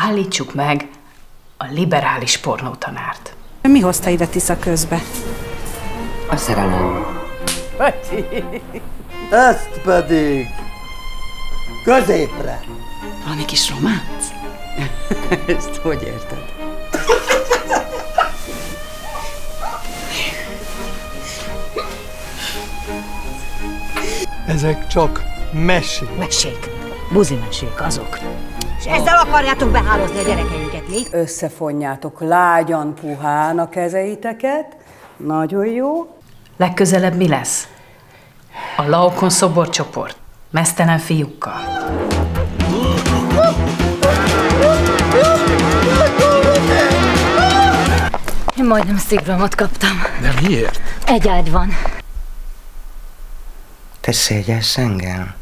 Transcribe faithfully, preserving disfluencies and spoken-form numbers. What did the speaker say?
Állítsuk meg a liberális pornótanárt. Mi hozta ide Tisza közbe? A szerelem. Ezt pedig középre. Valami kis románc? Ezt hogy érted? Ezek csak mesék. Mesék, buzimesék azok. És ezzel akarjátok behálózni a gyerekeinket, mi? Összefonjátok lágyan, puhán a kezeiteket. Nagyon jó. Legközelebb mi lesz? A Laokon szoborcsoport, meztelen fiúkkal. Én majdnem szívrohamot kaptam. De miért? Egy ágy van. Te szégyelsz engem?